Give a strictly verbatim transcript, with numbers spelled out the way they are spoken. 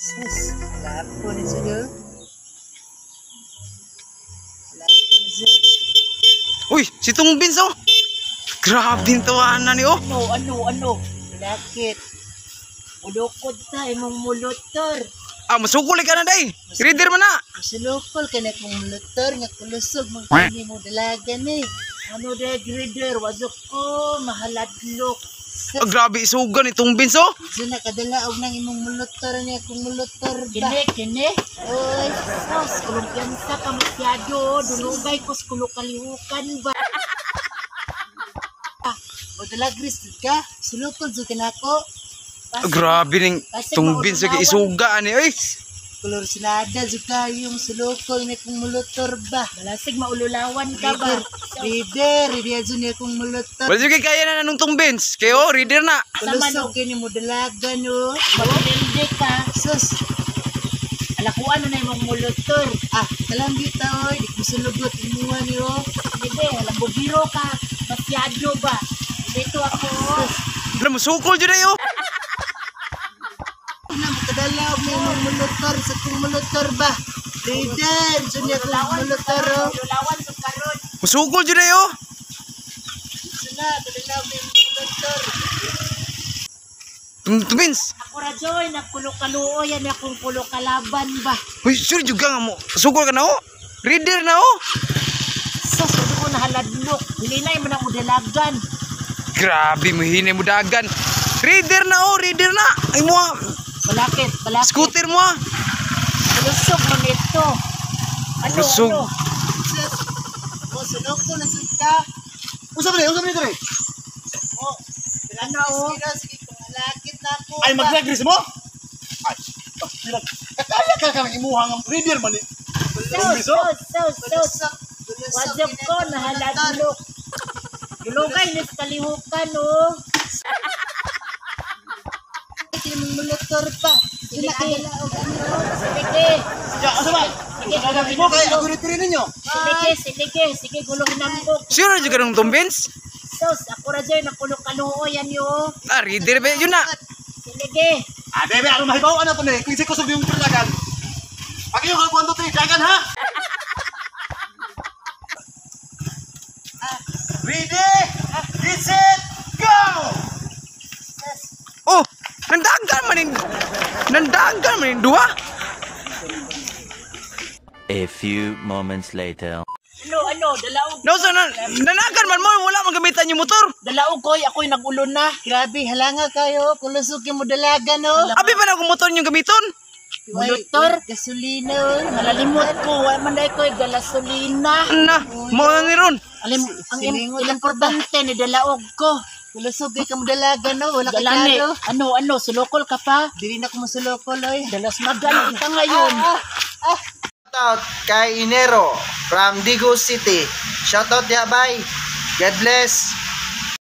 Sus, lapo ni Sudol. Lapo ni Sudol. Uy, si Tung Vince oh. Grabe yung tawanan ni oh. Ano, ano, ano? Lakit. Ulukod ta, imong mulutor. Ah, masukul ka na day. Reader man na. Masulukol ka na kong mulutor, nga kulusog, magkani mo dalagan eh. Ano day, grader, wazok ko, mahaladlok. Ah, grabe isugan ni Tung Vince oh. Diyan na kadalaog ng imong mulutor niya, kung mulutor ba? Kine, kine. Oy, sos, kulumpiyansa ka masyado, dunugay ko sa kulukalihukan ba? O dalagris ka, sulukol zo ka na ako. Ah, grabe ning Tung Vince kay isugan ni oy. Kolor sinada zuka yung sulukol ni kung mulutor ba. Balasig maululawan ka ba? Reader, reader zo niya kung mulutor. Wala sige kaya na nung Tung Vince. Kay oh, reader na. Kulusog kini mo dalaga no. Maulilde ka. Sus. Alakuan na yung mulutor. Ah, kalang bita oy, di ko sulugot imuha niyo. Hindi, alam mo biro ka. Masyado ba? Dito ako. Alam mo sukol jud ayo. Na makadalaw mo yung mulutor sa kung mulutor ba? Reader, zo niya kung mulutor. Lulawan sa karon. Musukol jud ayo. Sila, kadalaw mo yung mulutor. Tung Tung Vince. Ako ra joy nagkulo-kaluo yan akong kulo-kalaban ba. Uy, sure juga nga mo. Sukol ka na oh. Reader na oh. Sa sudo ko nahaladlok. Hilinay mo na mo dalagan. Grabe mo hinay mo dagan. Reader na oh, reader na. Ay mo ah. Balakit, balakit. Scooter mo ah. Lusog mo nito. Ano, Lusog. ano? O, sunod ko na ka. Usap na, usap na ito rin. O, ano o? Sige, kumalakit na ako. Ay, mag-agris mo? Ay, kaya ka kang imuhang ang reader man eh. Sus, sus, sus, sus. Wajab ko, nahaladlok. Dulugay na sa kalihukan o. Hindi mong mulutor pa. Sila kaya o gano'n. Sige. Ya, asa ba? Sige, Sige, mo kayo, aguri-turi ninyo. Sige, sige, sige, gulong nambok. Sure juga nung Tung Vince. Sus, ako ra dyan, nakulong-kaluo yan yo. Ah, reader ba yun na. Sige. Ah, bebe, ano mahibaw ano to ne? Kung kusog yung dagan. Pag iyo kang kwento tayo, dagan ha? Ready, set, go! Oh, nandagan man yung nandagan man yung dua. A few moments later. Ano, ano, dalaog. No, so, nan nanagan man mo, wala man gamitan yung motor. Dalaog ko, ako'y nag-ulo na. Grabe, halanga kayo. Kulusog yung mo dalaga, no? Abi pa na kung motor yung gamiton. Motor? Gasolina, oy. Malalimot ko. Wala man dahil ko, gasolina. Na, mo na ni ron. Alim, ang im- ilang importante ni dalaog ko. Kulusog kayo mo dalaga, no? Wala ka klaro. Ano, ano, sulokol ka pa? Dili na ko masulokol, oy. Dalas magal ka ngayon. Shoutout kay Inero from Digo City. Shoutout ya, bye. God bless.